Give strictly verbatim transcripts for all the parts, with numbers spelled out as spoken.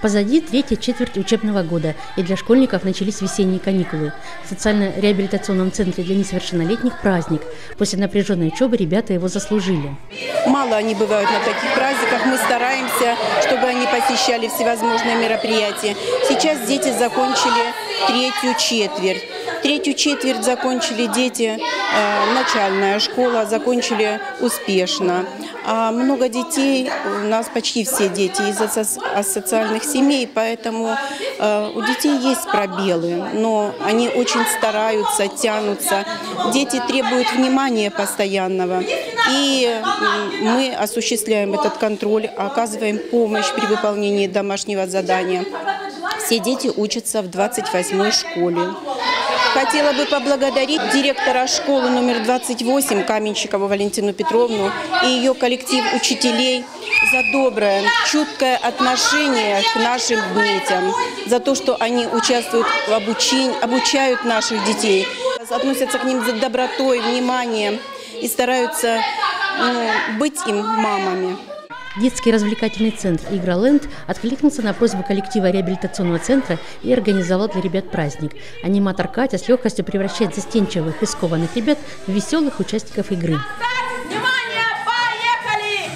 Позади третья четверть учебного года, и для школьников начались весенние каникулы. В социально-реабилитационном центре для несовершеннолетних праздник. После напряженной учебы ребята его заслужили. Мало они бывают на таких праздниках. Мы стараемся, чтобы они посещали всевозможные мероприятия. Сейчас дети закончили третью четверть. Третью четверть закончили дети, э, начальная школа, закончили успешно. А много детей, у нас почти все дети из асоциальных семей, поэтому э, у детей есть пробелы, но они очень стараются, тянутся. Дети требуют внимания постоянного, и мы осуществляем этот контроль, оказываем помощь при выполнении домашнего задания. Все дети учатся в двадцать восьмой школе. Хотела бы поблагодарить директора школы номер двадцать восемь Каменщикову Валентину Петровну и ее коллектив учителей за доброе, чуткое отношение к нашим детям, за то, что они участвуют в обучении, обучают наших детей, относятся к ним с добротой, вниманием и стараются ну, быть им мамами. Детский развлекательный центр «Игроленд» откликнулся на просьбу коллектива реабилитационного центра и организовал для ребят праздник. Аниматор Катя с легкостью превращает застенчивых и скованных ребят в веселых участников игры. Внимание, поехали!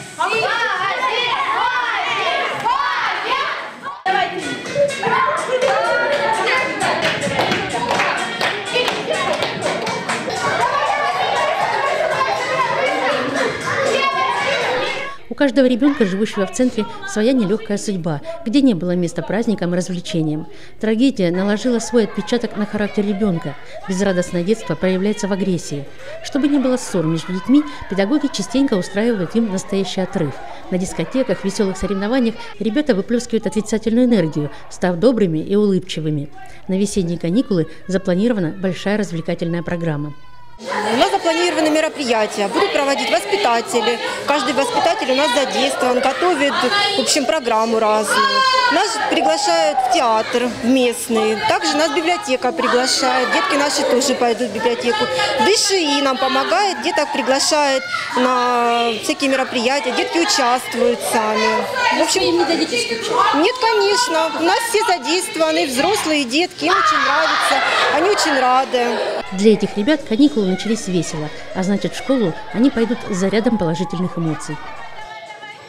У каждого ребенка, живущего в центре, своя нелегкая судьба, где не было места праздникам и развлечениям. Трагедия наложила свой отпечаток на характер ребенка. Безрадостное детство проявляется в агрессии. Чтобы не было ссор между детьми, педагоги частенько устраивают им настоящий отрыв. На дискотеках, веселых соревнованиях ребята выплескивают отрицательную энергию, став добрыми и улыбчивыми. На весенние каникулы запланирована большая развлекательная программа. У нас запланированы мероприятия, будут проводить воспитатели. Каждый воспитатель у нас задействован, готовит, в общем, программу разную. Нас приглашают в театр местный, также нас библиотека приглашает, детки наши тоже пойдут в библиотеку. ДШИ нам помогает, деток приглашает на всякие мероприятия, детки участвуют сами. В общем, им не дадите скучать? Нет, конечно, у нас все задействованы, взрослые детки, им очень нравится, они очень рады. Для этих ребят каникулы начались весело, а значит, в школу они пойдут с зарядом положительных эмоций.